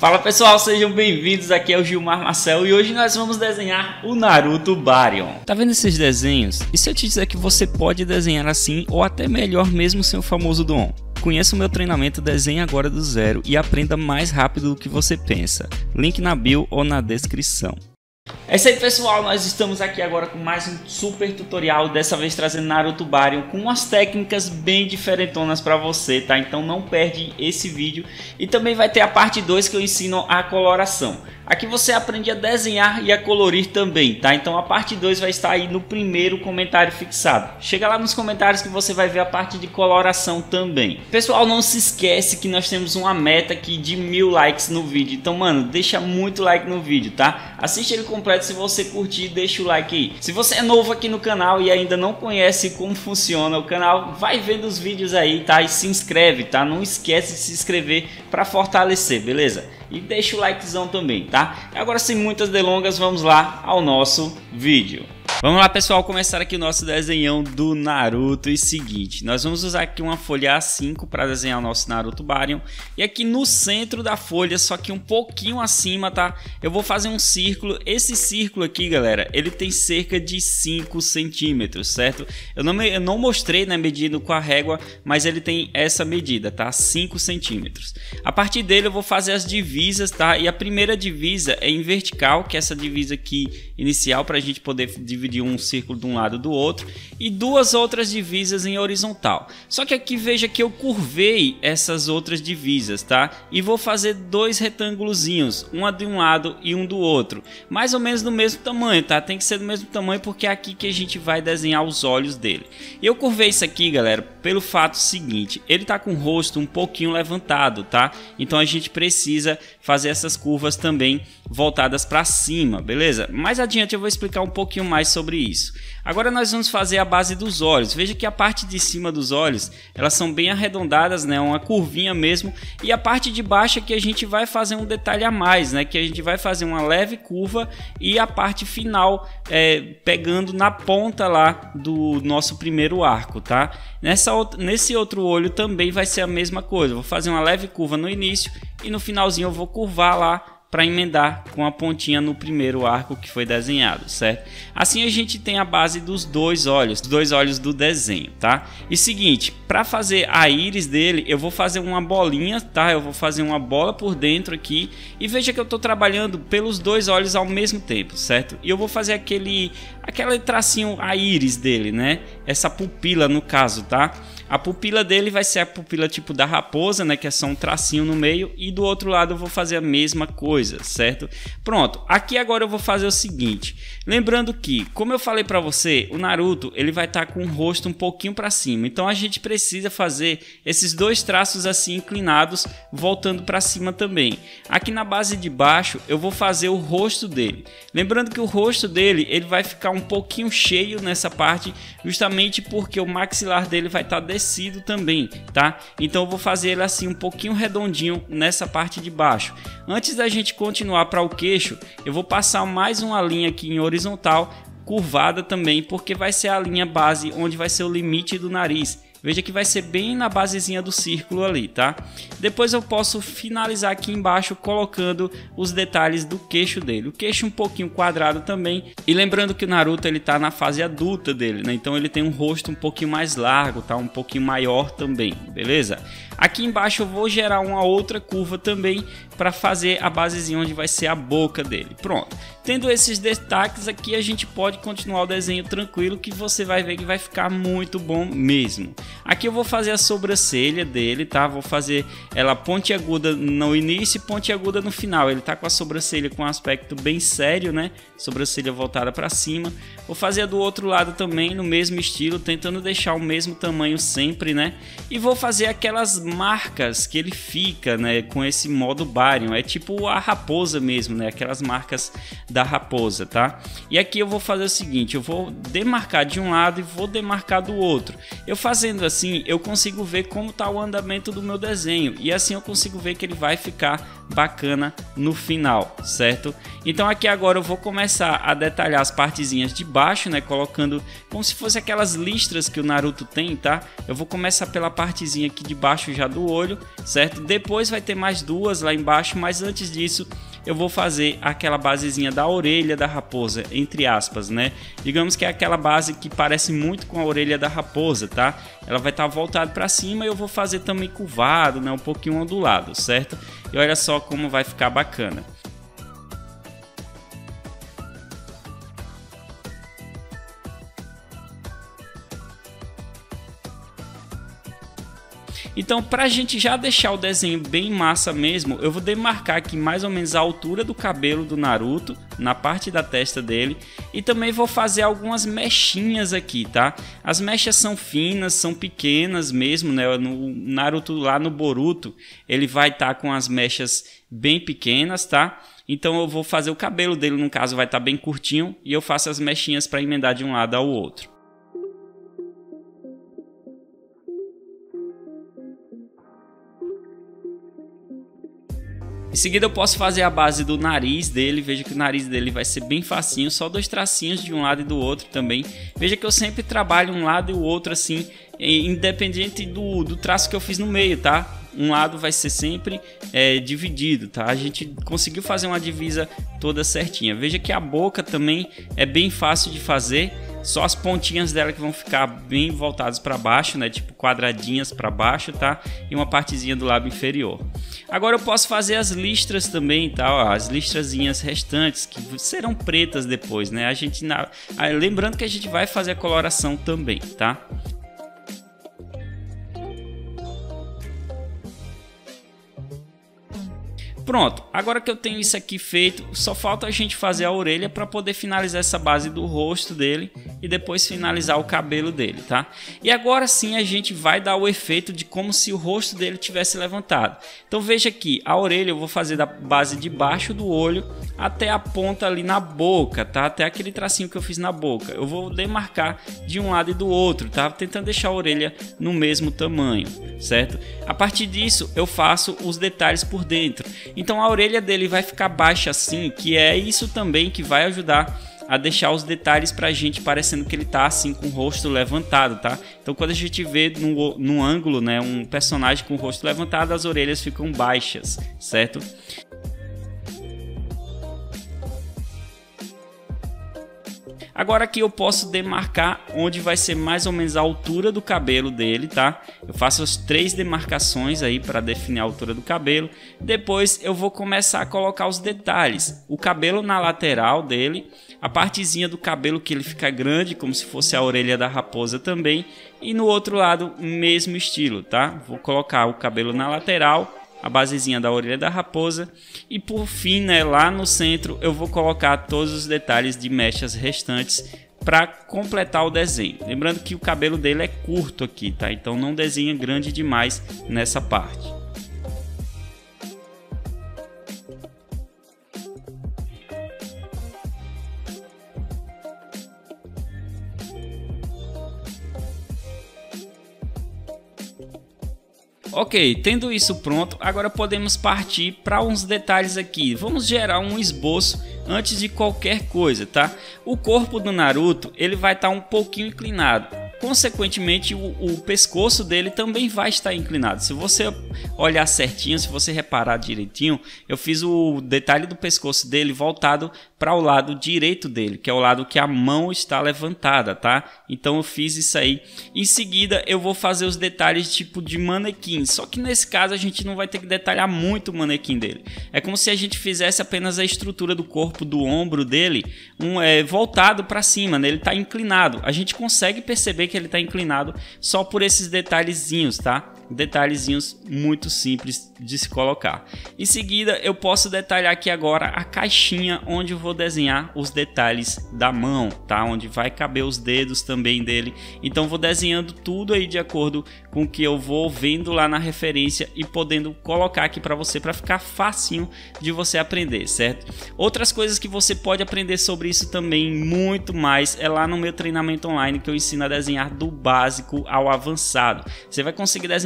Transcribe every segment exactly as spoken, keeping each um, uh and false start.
Fala pessoal, sejam bem-vindos, aqui é o Gilmar Marcel e hoje nós vamos desenhar o Naruto Baryon. Tá vendo esses desenhos? E se eu te dizer que você pode desenhar assim ou até melhor mesmo sem o famoso dom? Conheça o meu treinamento Desenhe Agora do Zero e aprenda mais rápido do que você pensa. Link na bio ou na descrição. É isso aí pessoal, nós estamos aqui agora com mais um super tutorial, dessa vez trazendo Naruto Baryon com umas técnicas bem diferentonas para você, tá? Então não perde esse vídeo e também vai ter a parte dois que eu ensino a coloração. Aqui você aprende a desenhar e a colorir também, tá? Então a parte dois vai estar aí no primeiro comentário fixado. Chega lá nos comentários que você vai ver a parte de coloração também. Pessoal, não se esquece que nós temos uma meta aqui de mil likes no vídeo. Então, mano, deixa muito like no vídeo, tá? Assiste ele completo, se você curtir, deixa o like aí. Se você é novo aqui no canal e ainda não conhece como funciona o canal, vai vendo os vídeos aí, tá? E se inscreve, tá? Não esquece de se inscrever para fortalecer, beleza? E deixa o likezão também, tá? Agora, sem muitas delongas, vamos lá ao nosso vídeo. Vamos lá pessoal, começar aqui o nosso desenhão do Naruto. E seguinte, nós vamos usar aqui uma folha A cinco para desenhar o nosso Naruto Baryon. E aqui no centro da folha, só que um pouquinho acima, tá? Eu vou fazer um círculo. Esse círculo aqui, galera, ele tem cerca de cinco centímetros, certo? Eu não, eu não mostrei, né, medindo com a régua, mas ele tem essa medida, tá? cinco centímetros. A partir dele eu vou fazer as divisas, tá? E a primeira divisa é em vertical, que é essa divisa aqui inicial, para a gente poder dividir um círculo de um lado do outro, e duas outras divisas em horizontal. Só que aqui veja que eu curvei essas outras divisas, tá? E vou fazer dois retângulozinhos, uma de um lado e um do outro, mais ou menos do mesmo tamanho, tá? Tem que ser do mesmo tamanho porque é aqui que a gente vai desenhar os olhos dele. E eu curvei isso aqui, galera, pelo fato seguinte: ele tá com o rosto um pouquinho levantado, tá? Então a gente precisa fazer essas curvas também voltadas para cima, beleza? Mais adiante eu vou explicar um pouquinho mais sobre isso. Agora nós vamos fazer a base dos olhos. Veja que a parte de cima dos olhos, elas são bem arredondadas, né? Uma curvinha mesmo. E a parte de baixo é que a gente vai fazer um detalhe a mais, né? Que a gente vai fazer uma leve curva e a parte final é, pegando na ponta lá do nosso primeiro arco, tá? Nessa, nesse outro olho também vai ser a mesma coisa. Eu vou fazer uma leve curva no início e no finalzinho eu vou curvar lá para emendar com a pontinha no primeiro arco que foi desenhado, certo? Assim a gente tem a base dos dois olhos, os dois olhos do desenho, tá? E seguinte, para fazer a íris dele, eu vou fazer uma bolinha, tá? Eu vou fazer uma bola por dentro aqui e veja que eu estou trabalhando pelos dois olhos ao mesmo tempo, certo? E eu vou fazer aquele, aquele tracinho, a íris dele, né? Essa pupila no caso, tá? A pupila dele vai ser a pupila tipo da raposa, né? Que é só um tracinho no meio. E do outro lado eu vou fazer a mesma coisa, certo? Pronto, aqui agora eu vou fazer o seguinte. Lembrando que, como eu falei pra você, o Naruto ele vai estar tá com o rosto um pouquinho pra cima. Então a gente precisa fazer esses dois traços assim inclinados, voltando pra cima também. Aqui na base de baixo eu vou fazer o rosto dele. Lembrando que o rosto dele ele vai ficar um pouquinho cheio nessa parte, justamente porque o maxilar dele vai estar tá descido também, tá? Então eu vou fazer ele assim um pouquinho redondinho nessa parte de baixo. Antes da gente continuar para o queixo, eu vou passar mais uma linha aqui em horizontal, curvada também, porque vai ser a linha base onde vai ser o limite do nariz. Veja que vai ser bem na basezinha do círculo ali, tá? Depois eu posso finalizar aqui embaixo colocando os detalhes do queixo dele. O queixo um pouquinho quadrado também. E lembrando que o Naruto ele tá na fase adulta dele, né? Então ele tem um rosto um pouquinho mais largo, tá? Um pouquinho maior também, beleza? Aqui embaixo eu vou gerar uma outra curva também para fazer a basezinha onde vai ser a boca dele. Pronto. Tendo esses destaques aqui, a gente pode continuar o desenho tranquilo, que você vai ver que vai ficar muito bom mesmo. Aqui eu vou fazer a sobrancelha dele, tá? Vou fazer ela pontiaguda no início e pontiaguda no final. Ele tá com a sobrancelha com um aspecto bem sério, né? Sobrancelha voltada para cima. Vou fazer do outro lado também no mesmo estilo, tentando deixar o mesmo tamanho sempre, né? E vou fazer aquelas marcas que ele fica, né? Com esse modo Baryon. É tipo a raposa mesmo, né? Aquelas marcas da raposa, tá? E aqui eu vou fazer o seguinte: eu vou demarcar de um lado e vou demarcar do outro. Eu fazendo assim, eu consigo ver como tá o andamento do meu desenho, e assim eu consigo ver que ele vai ficar bacana no final, certo? Então aqui agora eu vou começar a detalhar as partezinhas de baixo, né, colocando como se fosse aquelas listras que o Naruto tem, tá? Eu vou começar pela partezinha aqui de baixo já do olho, certo? Depois vai ter mais duas lá embaixo, mas antes disso eu vou fazer aquela basezinha da orelha da raposa, entre aspas, né? Digamos que é aquela base que parece muito com a orelha da raposa, tá? Ela vai estar voltada para cima e eu vou fazer também curvado, né? Um pouquinho ondulado, certo? E olha só como vai ficar bacana. Então, para a gente já deixar o desenho bem massa mesmo, eu vou demarcar aqui mais ou menos a altura do cabelo do Naruto, na parte da testa dele, e também vou fazer algumas mechinhas aqui, tá? As mechas são finas, são pequenas mesmo, né? No Naruto lá no Boruto, ele vai estar tá com as mechas bem pequenas, tá? Então eu vou fazer o cabelo dele, no caso, vai estar tá bem curtinho, e eu faço as mechinhas para emendar de um lado ao outro. Em seguida eu posso fazer a base do nariz dele, veja que o nariz dele vai ser bem facinho, só dois tracinhos de um lado e do outro também. Veja que eu sempre trabalho um lado e o outro assim, independente do, do traço que eu fiz no meio, tá? Um lado vai ser sempre é, dividido, tá? A gente conseguiu fazer uma divisa toda certinha. Veja que a boca também é bem fácil de fazer. Só as pontinhas dela que vão ficar bem voltadas para baixo, né? Tipo quadradinhas para baixo, tá? E uma partezinha do lábio inferior. Agora eu posso fazer as listras também, tá? Ó, as listrazinhas restantes que serão pretas depois, né? A gente na... Lembrando que a gente vai fazer a coloração também, tá? Pronto, agora que eu tenho isso aqui feito, só falta a gente fazer a orelha para poder finalizar essa base do rosto dele e depois finalizar o cabelo dele, tá? E agora sim a gente vai dar o efeito de como se o rosto dele tivesse levantado. Então veja aqui, a orelha eu vou fazer da base de baixo do olho até a ponta ali na boca, tá? Até aquele tracinho que eu fiz na boca. Eu vou demarcar de um lado e do outro, tá? Tentando deixar a orelha no mesmo tamanho, certo? A partir disso eu faço os detalhes por dentro. Então a orelha dele vai ficar baixa assim, que é isso também que vai ajudar a deixar os detalhes pra gente parecendo que ele tá assim com o rosto levantado, tá? Então quando a gente vê no, no ângulo, né, um personagem com o rosto levantado, as orelhas ficam baixas, certo? Agora aqui eu posso demarcar onde vai ser mais ou menos a altura do cabelo dele, tá? Eu faço as três demarcações aí para definir a altura do cabelo. Depois eu vou começar a colocar os detalhes. O cabelo na lateral dele, a partezinha do cabelo que ele fica grande, como se fosse a orelha da raposa também. E no outro lado, mesmo estilo, tá? Vou colocar o cabelo na lateral, a basezinha da orelha da raposa e por fim, né, lá no centro eu vou colocar todos os detalhes de mechas restantes para completar o desenho. Lembrando que o cabelo dele é curto aqui, tá? Então não desenha grande demais nessa parte. Ok, tendo isso pronto, agora podemos partir para uns detalhes aqui. Vamos gerar um esboço antes de qualquer coisa, tá? O corpo do Naruto, ele vai estar um pouquinho inclinado. Consequentemente, o, o pescoço dele também vai estar inclinado. Se você olhar certinho, se você reparar direitinho, eu fiz o detalhe do pescoço dele voltado para o lado direito dele, que é o lado que a mão está levantada, tá? Então eu fiz isso aí. Em seguida, eu vou fazer os detalhes tipo de manequim. Só que nesse caso a gente não vai ter que detalhar muito o manequim dele. É como se a gente fizesse apenas a estrutura do corpo, do ombro dele, um, é, voltado para cima, né? Ele está inclinado. A gente consegue perceber que ele está inclinado só por esses detalhezinhos, tá? Detalhezinhos muito simples de se colocar. Em seguida eu posso detalhar aqui agora a caixinha onde eu vou desenhar os detalhes da mão, tá? Onde vai caber os dedos também dele. Então vou desenhando tudo aí de acordo com o que eu vou vendo lá na referência e podendo colocar aqui para você, para ficar facinho de você aprender, certo? Outras coisas que você pode aprender sobre isso também, muito mais, é lá no meu treinamento online que eu ensino a desenhar do básico ao avançado. Você vai conseguir desenhar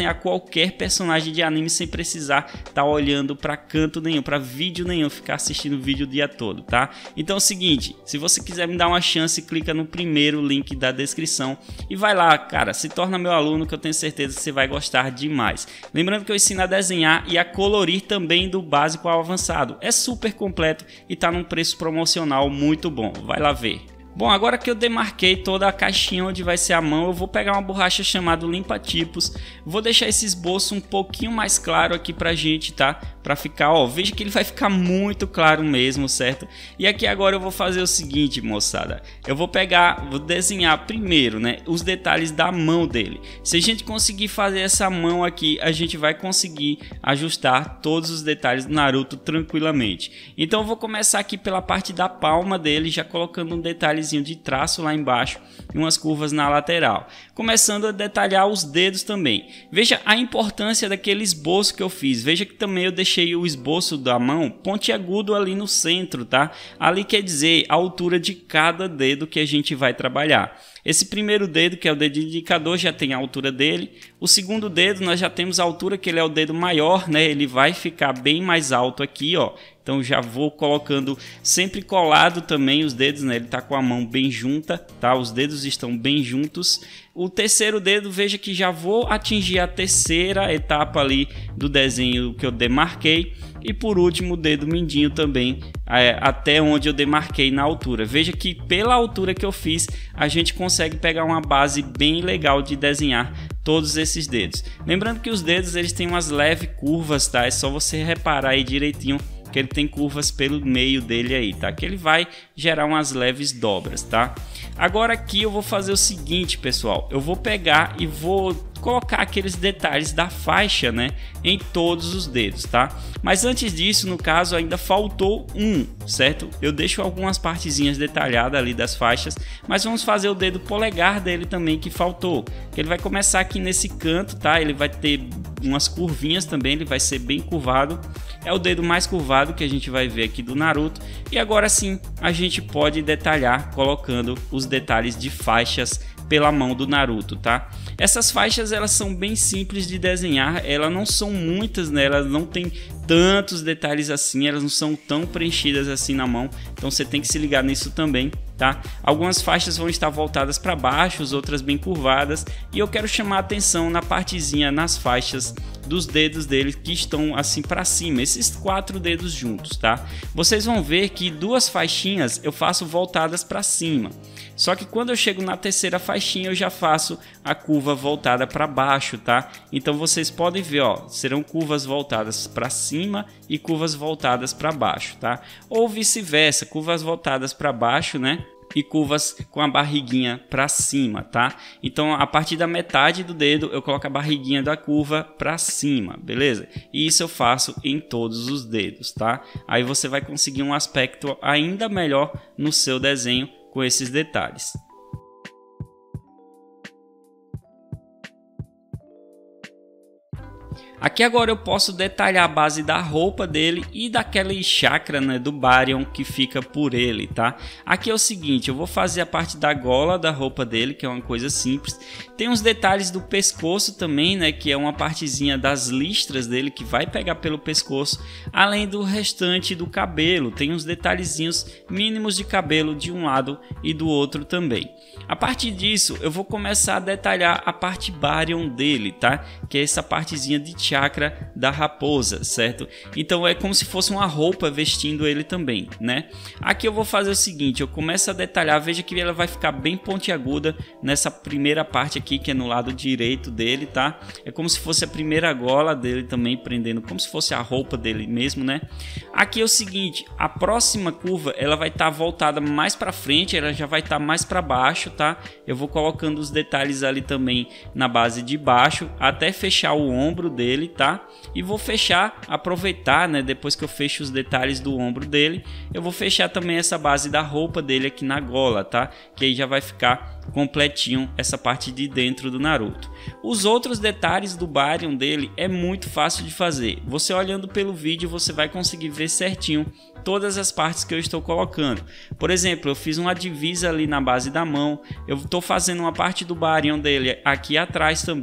desenhar qualquer personagem de anime sem precisar estar tá olhando para canto nenhum, para vídeo nenhum, ficar assistindo vídeo o dia todo, tá? Então é o seguinte, se você quiser me dar uma chance, clica no primeiro link da descrição e vai lá, cara, se torna meu aluno que eu tenho certeza que você vai gostar demais. Lembrando que eu ensino a desenhar e a colorir também do básico ao avançado. É super completo e tá num preço promocional muito bom. Vai lá ver. Bom, agora que eu demarquei toda a caixinha onde vai ser a mão, eu vou pegar uma borracha chamada limpa-tipos, vou deixar esse esboço um pouquinho mais claro aqui pra gente, tá? Pra ficar, ó, veja que ele vai ficar muito claro mesmo, certo? E aqui agora eu vou fazer o seguinte, moçada, eu vou pegar, vou desenhar primeiro, né, os detalhes da mão dele. Se a gente conseguir fazer essa mão aqui, a gente vai conseguir ajustar todos os detalhes do Naruto tranquilamente. Então eu vou começar aqui pela parte da palma dele, já colocando um detalhe de traço lá embaixo e umas curvas na lateral, começando a detalhar os dedos também. Veja a importância daquele esboço que eu fiz, veja que também eu deixei o esboço da mão pontiagudo ali no centro, tá? Ali quer dizer a altura de cada dedo que a gente vai trabalhar. Esse primeiro dedo, que é o dedo indicador, já tem a altura dele. O segundo dedo nós já temos a altura, que ele é o dedo maior, né? Ele vai ficar bem mais alto aqui, ó. Então já vou colocando sempre colado também os dedos, né? Ele tá com a mão bem junta, tá? Os dedos estão bem juntos. O terceiro dedo, veja que já vou atingir a terceira etapa ali do desenho que eu demarquei. E por último o dedo mindinho também, é, até onde eu demarquei na altura. Veja que pela altura que eu fiz, a gente consegue pegar uma base bem legal de desenhar todos esses dedos. Lembrando que os dedos eles têm umas leves curvas, tá? É só você reparar aí direitinho que ele tem curvas pelo meio dele aí, tá? Que ele vai gerar umas leves dobras, tá? Agora aqui eu vou fazer o seguinte, pessoal, eu vou pegar e vou colocar aqueles detalhes da faixa, né, em todos os dedos, tá? Mas antes disso, no caso, ainda faltou um, certo? Eu deixo algumas partezinhas detalhadas ali das faixas, mas vamos fazer o dedo polegar dele também que faltou. Ele vai começar aqui nesse canto, tá? Ele vai ter umas curvinhas também, ele vai ser bem curvado. É o dedo mais curvado que a gente vai ver aqui do Naruto. E agora sim, a gente pode detalhar colocando os detalhes de faixas pela mão do Naruto, tá? Essas faixas elas são bem simples de desenhar, elas não são muitas, né? Elas não tem tantos detalhes assim, elas não são tão preenchidas assim na mão, então você tem que se ligar nisso também, tá? Algumas faixas vão estar voltadas para baixo, outras bem curvadas, e eu quero chamar a atenção na partezinha, nas faixas dos dedos dele que estão assim para cima, esses quatro dedos juntos, tá? Vocês vão ver que duas faixinhas eu faço voltadas para cima, só que quando eu chego na terceira faixinha eu já faço a curva voltada para baixo, tá? Então vocês podem ver, ó, serão curvas voltadas para cima e curvas voltadas para baixo, tá? Ou vice-versa, curvas voltadas para baixo, né? E curvas com a barriguinha para cima, tá? Então a partir da metade do dedo eu coloco a barriguinha da curva para cima, beleza? E isso eu faço em todos os dedos, tá? Aí você vai conseguir um aspecto ainda melhor no seu desenho com esses detalhes. Aqui agora eu posso detalhar a base da roupa dele e daquele chakra, né, do Baryon que fica por ele, tá? Aqui é o seguinte, eu vou fazer a parte da gola da roupa dele, que é uma coisa simples. Tem uns detalhes do pescoço também, né, que é uma partezinha das listras dele que vai pegar pelo pescoço, além do restante do cabelo. Tem uns detalhezinhos mínimos de cabelo de um lado e do outro também. A partir disso, eu vou começar a detalhar a parte Baryon dele, tá? Que é essa partezinha de chakra da raposa, certo? Então é como se fosse uma roupa vestindo ele também, né? Aqui eu vou fazer o seguinte, eu começo a detalhar, veja que ela vai ficar bem pontiaguda nessa primeira parte aqui, que é no lado direito dele, tá? É como se fosse a primeira gola dele também, prendendo como se fosse a roupa dele mesmo, né? Aqui é o seguinte, a próxima curva, ela vai estar tá voltada mais para frente, ela já vai estar tá mais para baixo, tá? Eu vou colocando os detalhes ali também na base de baixo, até fechar o ombro dele, tá? E vou fechar, aproveitar, né? Depois que eu fecho os detalhes do ombro dele, eu vou fechar também essa base da roupa dele aqui na gola, tá? Que aí já vai ficar completinho essa parte de dentro do Naruto. Os outros detalhes do Baryon dele é muito fácil de fazer. Você olhando pelo vídeo, você vai conseguir ver certinho todas as partes que eu estou colocando. Por exemplo, eu fiz uma divisa ali na base da mão, eu estou fazendo uma parte do Baryon dele aqui atrás também,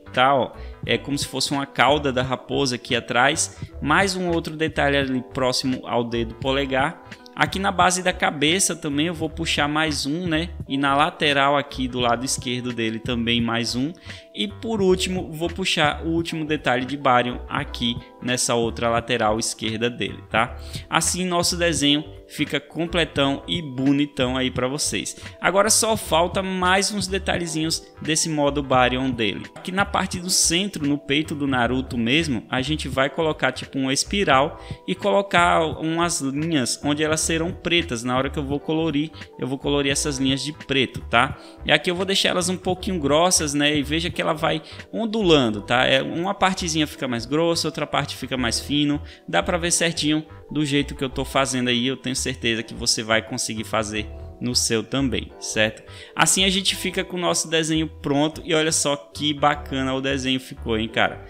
tá? Ó, é como se fosse uma cauda da raposa aqui atrás, mais um outro detalhe ali próximo ao dedo polegar. Aqui na base da cabeça também eu vou puxar mais um, né? E na lateral aqui do lado esquerdo dele também mais um. E por último, vou puxar o último detalhe de Baryon aqui nessa outra lateral esquerda dele, tá? Assim nosso desenho fica completão e bonitão aí para vocês. Agora só falta mais uns detalhezinhos desse modo Baryon dele. Aqui na parte do centro, no peito do Naruto mesmo, a gente vai colocar tipo uma espiral e colocar umas linhas onde elas serão pretas. Na hora que eu vou colorir, eu vou colorir essas linhas de preto, tá? E aqui eu vou deixar elas um pouquinho grossas, né? E veja que ela vai ondulando, tá? É, uma partezinha fica mais grossa, outra parte fica mais fino. Dá para ver certinho do jeito que eu tô fazendo aí. Eu tenho certeza que você vai conseguir fazer no seu também, certo? Assim a gente fica com o nosso desenho pronto e olha só que bacana o desenho ficou, hein, cara?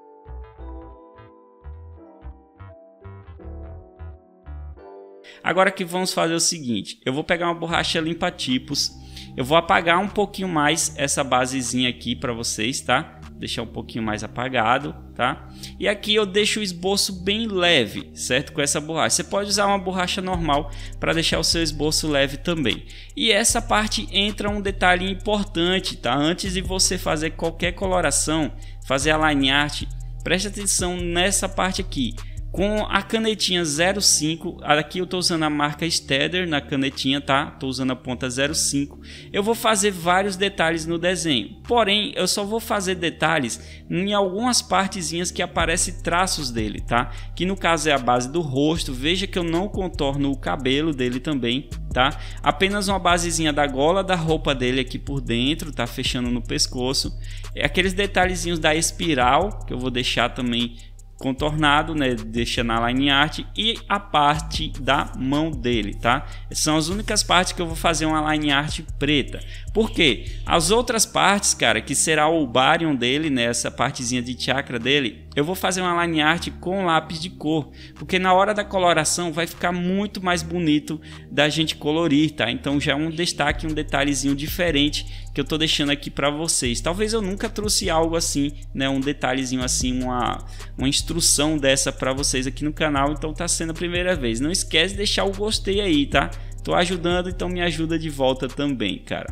Agora que vamos fazer o seguinte, eu vou pegar uma borracha limpa-tipos, eu vou apagar um pouquinho mais essa basezinha aqui para vocês, tá? Deixar um pouquinho mais apagado, tá? E aqui eu deixo o esboço bem leve, certo? Com essa borracha. Você pode usar uma borracha normal para deixar o seu esboço leve também. E essa parte entra um detalhe importante, tá? Antes de você fazer qualquer coloração, fazer a line art, preste atenção nessa parte aqui. Com a canetinha zero cinco, aqui eu estou usando a marca Staedtler na canetinha, tá? Estou usando a ponta zero cinco. Eu vou fazer vários detalhes no desenho, porém eu só vou fazer detalhes em algumas partezinhas que aparecem traços dele, tá? Que no caso é a base do rosto. Veja que eu não contorno o cabelo dele também, tá? Apenas uma basezinha da gola da roupa dele aqui por dentro, tá? Fechando no pescoço. É aqueles detalhezinhos da espiral que eu vou deixar também contornado, né, deixa na line art, e a parte da mão dele, tá? São as únicas partes que eu vou fazer uma line art preta. Por quê? As outras partes, cara, que será o Baryon dele, né, essa partezinha de chakra dele, eu vou fazer uma line art com lápis de cor, porque na hora da coloração vai ficar muito mais bonito da gente colorir, tá? Então já é um destaque, um detalhezinho diferente que eu tô deixando aqui para vocês. Talvez eu nunca trouxe algo assim, né, um detalhezinho assim, uma, uma instrução dessa para vocês aqui no canal, então tá sendo a primeira vez. Não esquece de deixar o gostei aí, tá? Tô ajudando, então me ajuda de volta também, cara.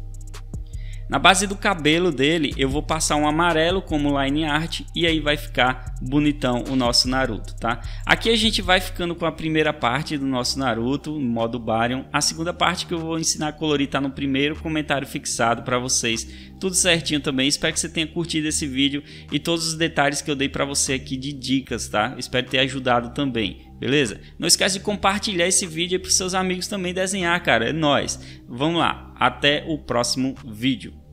Na base do cabelo dele eu vou passar um amarelo como line art e aí vai ficar bonitão o nosso Naruto, tá? Aqui a gente vai ficando com a primeira parte do nosso Naruto, no modo Baryon. A segunda parte que eu vou ensinar a colorir tá no primeiro comentário fixado para vocês, tudo certinho também. Espero que você tenha curtido esse vídeo e todos os detalhes que eu dei para você aqui de dicas, tá? Espero ter ajudado também. Beleza? Não esquece de compartilhar esse vídeo para seus amigos também desenhar, cara. É nóis. Vamos lá. Até o próximo vídeo.